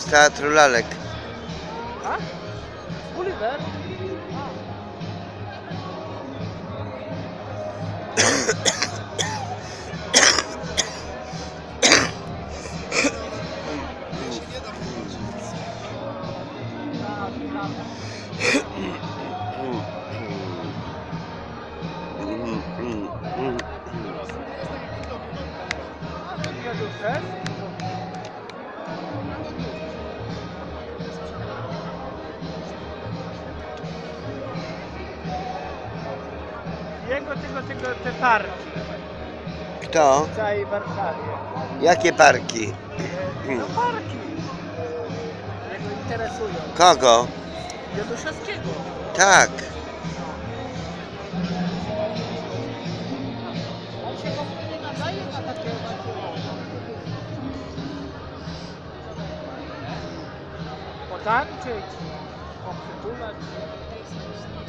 z Teatru Lalek. A? Oliver? Te parki Kto? w całej Warszawie. Jakie parki? No parki. Jego interesują. Kogo? Joduszewskiego. Tak. On się w ogóle nie nadaje na takie potańczyć, poprzytulać.